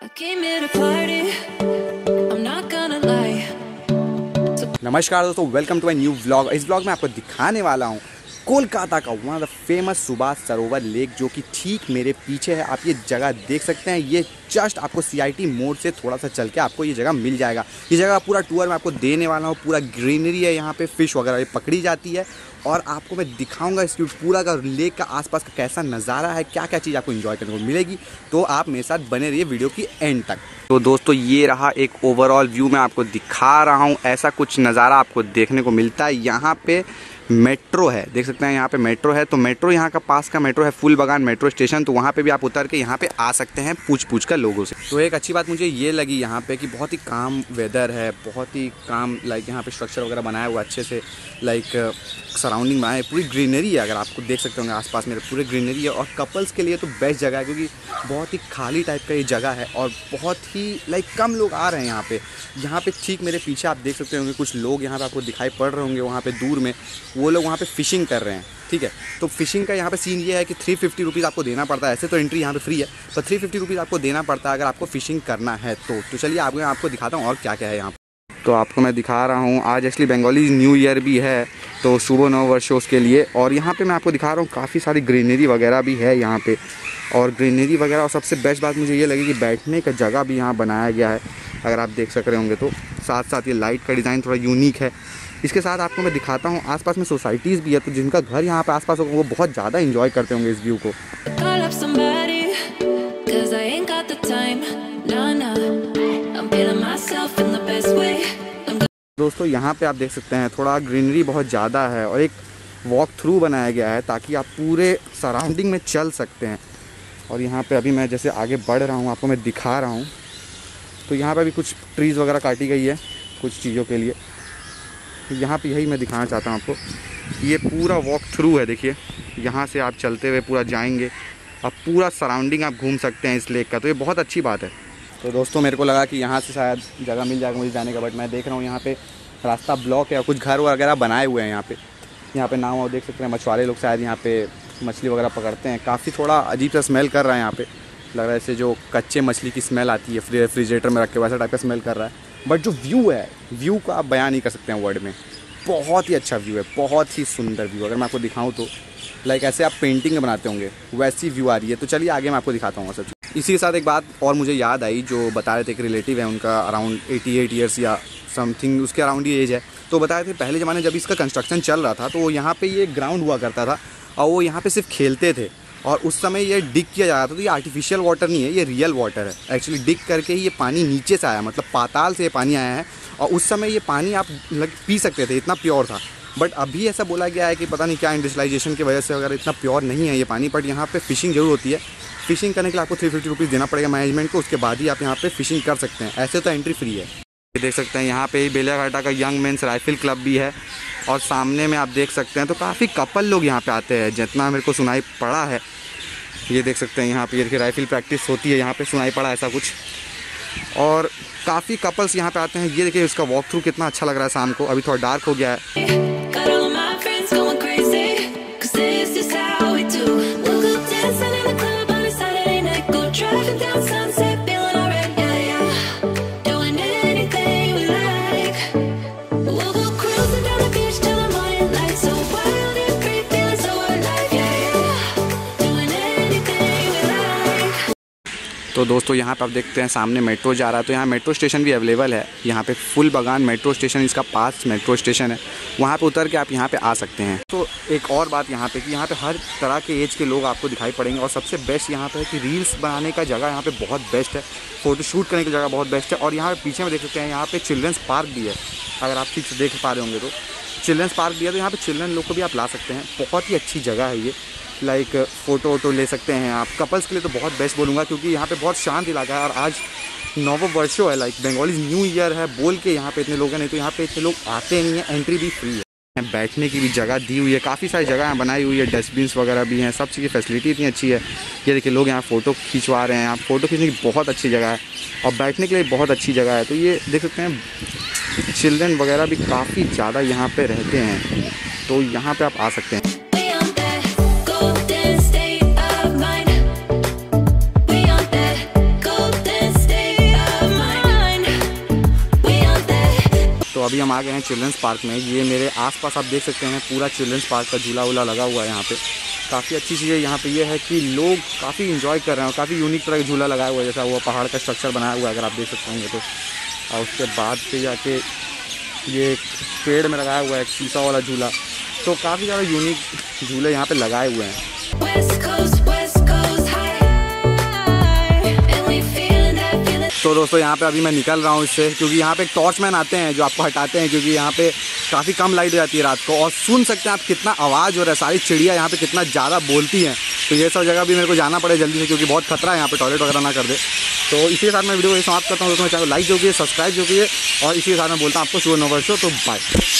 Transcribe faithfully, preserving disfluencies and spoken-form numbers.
नमस्कार दोस्तों, welcome to my new vlog. इस व्लॉग में आपको दिखाने वाला हूँ कोलकाता का one of the famous Subhash Sarovar lake, जो कि ठीक मेरे पीछे है। आप ये जगह देख सकते हैं। ये जस्ट आपको सीआईटी मोड़ से थोड़ा सा चल के आपको ये जगह मिल जाएगा। ये जगह पूरा टूर मैं आपको देने वाला हूँ। पूरा ग्रीनरी है, यहाँ पे फ़िश वगैरह पकड़ी जाती है और आपको मैं दिखाऊंगा इसकी पूरा का लेक का आसपास का कैसा नज़ारा है, क्या क्या चीज़ आपको एंजॉय करने को मिलेगी। तो आप मेरे साथ बने रहिए वीडियो की एंड तक। तो दोस्तों, ये रहा एक ओवरऑल व्यू मैं आपको दिखा रहा हूँ। ऐसा कुछ नज़ारा आपको देखने को मिलता है। यहाँ पे मेट्रो है, देख सकते हैं यहाँ पे मेट्रो है। तो मेट्रो यहाँ का पास का मेट्रो है फूलबागान मेट्रो स्टेशन। तो वहाँ पे भी आप उतर के यहाँ पे आ सकते हैं पूछ पूछ कर लोगों से। तो एक अच्छी बात मुझे ये लगी यहाँ पे कि बहुत ही काम वेदर है, बहुत ही काम लाइक यहाँ पे स्ट्रक्चर वगैरह बनाया हुआ अच्छे से, लाइक सराउंडिंग बनाए, पूरी ग्रीनरी है। अगर आपको देख सकते होंगे आसपास मेरे पूरे ग्रीनरी है। और कपल्स के लिए तो बेस्ट जगह है, क्योंकि बहुत ही खाली टाइप का ये जगह है और बहुत ही लाइक कम लोग आ रहे हैं यहाँ पे। यहाँ पे ठीक मेरे पीछे आप देख सकते होंगे कुछ लोग यहाँ पे आपको दिखाई पड़ रहे होंगे वहाँ पे दूर में, वो लोग वहाँ पे फ़िशिंग कर रहे हैं। ठीक है, तो फ़िशिंग का यहाँ पे सीन ये है कि थ्री फिफ्टी रुपीज़ आपको देना पड़ता है। ऐसे तो एंट्री यहाँ पे फ्री है, पर थ्री फिफ्टी रुपीज़ आपको देना पड़ता है अगर आपको फ़िशिंग करना है तो। तो चलिए आपको आपको दिखाता हूँ और क्या क्या है यहाँ पर। तो आपको मैं दिखा रहा हूँ, आज एक्चुअली बंगाली न्यू ईयर भी है, तो शुभ नव वर्ष उसके लिए। और यहाँ पे मैं आपको दिखा रहा हूँ काफ़ी सारी ग्रीनरी वगैरह भी है यहाँ पे, और ग्रीनरी वगैरह। और सबसे बेस्ट बात मुझे ये लगी कि बैठने का जगह भी यहाँ बनाया गया है, अगर आप देख सक रहे होंगे तो। साथ साथ ये लाइट का डिज़ाइन थोड़ा यूनिक है। इसके साथ आपको मैं दिखाता हूँ आसपास में सोसाइटीज़ भी है, तो जिनका घर यहाँ पे आसपास होगा वो बहुत ज़्यादा एंजॉय करते होंगे इस व्यू को। दोस्तों, यहाँ पे आप देख सकते हैं थोड़ा ग्रीनरी बहुत ज़्यादा है और एक वॉक थ्रू बनाया गया है ताकि आप पूरे सराउंडिंग में चल सकते हैं। और यहाँ पे अभी मैं जैसे आगे बढ़ रहा हूँ आपको मैं दिखा रहा हूँ, तो यहाँ पे भी कुछ ट्रीज़ वगैरह काटी गई है कुछ चीज़ों के लिए। यहाँ पे यही मैं दिखाना चाहता हूँ आपको। ये पूरा वॉक थ्रू है, देखिए यहाँ से आप चलते हुए पूरा जाएंगे, अब पूरा सराउंडिंग आप घूम सकते हैं इस लेक का। तो ये बहुत अच्छी बात है। तो दोस्तों, मेरे को लगा कि यहाँ से शायद जगह मिल जाएगा मुझे जाने का, बट मैं देख रहा हूँ यहाँ पे रास्ता ब्लॉक है और कुछ घर वगैरह बनाए हुए हैं यहाँ पे। यहाँ पे नाव देख सकते हैं, मछुआरे लोग शायद यहाँ पे मछली वगैरह पकड़ते हैं। काफ़ी थोड़ा अजीब सा स्मेल कर रहा है यहाँ पे, लग रहा है जैसे जो कच्चे मछली की स्मेल आती है रेफ्रिजरेटर में रख के, वैसा टाइप का स्मेल कर रहा है। बट जो व्यू है, व्यू को आप बयान नहीं कर सकते हैं वर्ड में। बहुत ही अच्छा व्यू है, बहुत ही सुंदर व्यू। अगर मैं आपको दिखाऊं तो लाइक ऐसे आप पेंटिंग बनाते होंगे वैसी व्यू आ रही है। तो चलिए आगे मैं आपको दिखाता हूँ सब। इसी के साथ एक बात और मुझे याद आई, जो बता रहे थे एक रिलेटिव है उनका अराउंड एटी एट ईयर्स या समथिंग उसके अराउंड ही एज है। तो बताए थे पहले ज़माने जब इसका कंस्ट्रक्शन चल रहा था तो यहाँ पे ये ग्राउंड हुआ करता था और वो यहाँ पे सिर्फ खेलते थे। और उस समय ये डिग किया जा रहा था। तो ये आर्टिफिशियल वाटर नहीं है, ये रियल वाटर है। एक्चुअली डिग करके ही ये पानी नीचे से आया, मतलब पाताल से ये पानी आया है। और उस समय ये पानी आप लग पी सकते थे, इतना प्योर था। बट अभी ऐसा बोला गया है कि पता नहीं क्या इंडस्ट्रियलाइजेशन की वजह से वगैरह इतना प्योर नहीं है ये पानी। बट यहाँ पे फ़िशिंग जरूर होती है। फ़िशिंग करने के लिए आपको थ्री फिफ्टी रुपीज़ देना पड़ेगा मैनेजमेंट को, उसके बाद ही आप यहाँ पे फ़िशिंग कर सकते हैं। ऐसे तो एंट्री फ्री है। देख सकते हैं यहाँ पे बेलियाघाटा का यंग मेंस राइफल क्लब भी है। और सामने में आप देख सकते हैं तो काफ़ी कपल लोग यहाँ पे आते हैं, जितना मेरे को सुनाई पड़ा है। ये देख सकते हैं यहाँ पे ये राइफल प्रैक्टिस होती है, यहाँ पे सुनाई पड़ा ऐसा कुछ। और काफ़ी कपल्स यहाँ पे आते हैं। ये देखिए इसका वॉक थ्रू कितना अच्छा लग रहा है शाम को। अभी थोड़ा डार्क हो गया है। तो दोस्तों, यहाँ पे आप देखते हैं सामने मेट्रो जा रहा है। तो यहाँ मेट्रो स्टेशन भी अवेलेबल है। यहाँ पे फूलबागान मेट्रो स्टेशन, इसका पास मेट्रो स्टेशन है, वहाँ पे उतर के आप यहाँ पे आ सकते हैं। तो एक और बात यहाँ पे कि यहाँ पे हर तरह के एज के लोग आपको दिखाई पड़ेंगे। और सबसे बेस्ट यहाँ पे है कि रील्स बनाने का जगह यहाँ पे बहुत बेस्ट है, फ़ोटो शूट करने की जगह बहुत बेस्ट है। और यहाँ पे पीछे में देख सकते हैं यहाँ पे चिल्ड्रंस पार्क भी है, अगर आप ठीक से देख पा रहे होंगे तो चिल्ड्रंस पार्क भी है। तो यहाँ पे चिल्ड्रन लोग को भी आप ला सकते हैं। बहुत ही अच्छी जगह है ये, लाइक फ़ोटो वोटो ले सकते हैं आप। कपल्स के लिए तो बहुत बेस्ट बोलूँगा, क्योंकि यहाँ पे बहुत शांत इलाका है। और आज नव वर्षो है, लाइक बंगाली न्यू ईयर है बोल के यहाँ पे इतने लोग हैं, नहीं तो यहाँ पे इतने लोग आते नहीं हैं। एंट्री भी फ्री है। बैठने की भी जगह दी हुई है, काफ़ी सारी जगह बनाई हुई है, डस्टबिन्स वगैरह भी हैं, सब चीज़ की फैसिलिटी इतनी अच्छी है। ये देखिए लोग यहाँ फ़ोटो खिंचवा रहे हैं। यहाँ फ़ोटो खींचने की बहुत अच्छी जगह है और बैठने के लिए बहुत अच्छी जगह है। तो ये देख सकते हैं चिल्ड्रन वगैरह भी काफ़ी ज़्यादा यहाँ पे रहते हैं, तो यहाँ पे आप आ सकते हैं। अभी हम आ गए हैं चिल्ड्रंस पार्क में। ये मेरे आसपास आप देख सकते हैं पूरा चिल्ड्रंस पार्क का झूला वूला लगा हुआ है यहाँ पे। काफ़ी अच्छी चीज़ है यहाँ पे ये है कि लोग काफ़ी इन्जॉय कर रहे हैं और काफ़ी यूनिक तरह का झूला लगाया हुआ है, जैसा वो पहाड़ का स्ट्रक्चर बनाया हुआ है अगर आप देख सकते होंगे तो। और उसके बाद से जाके ये पेड़ में लगाया हुआ है एक शीशा वाला झूला। तो काफ़ी ज़्यादा यूनिक झूले यहाँ पे लगाए हुए हैं। तो दोस्तों यहाँ पे अभी मैं निकल रहा हूँ इससे, क्योंकि यहाँ पे एक टॉर्च मैन आते हैं जो आपको हटाते हैं, क्योंकि यहाँ पे काफ़ी कम लाइट हो जाती है रात को। और सुन सकते हैं आप कितना आवाज़ हो रहा है, सारी चिड़िया यहाँ पे कितना ज़्यादा बोलती हैं। तो ये सब जगह भी मेरे को जाना पड़े जल्दी से, क्योंकि बहुत खतरा है यहाँ पे, टॉयलेट वगैरह ना कर दे। तो इसी के साथ मैं वीडियो को समाप्त करता हूँ। दोस्तों चैनल लाइक जो कीजिए, सब्सक्राइब जो कीजिए, और इसी के साथ मैं बोलता हूँ आपको शुभ नववर्ष हो। तो बाय।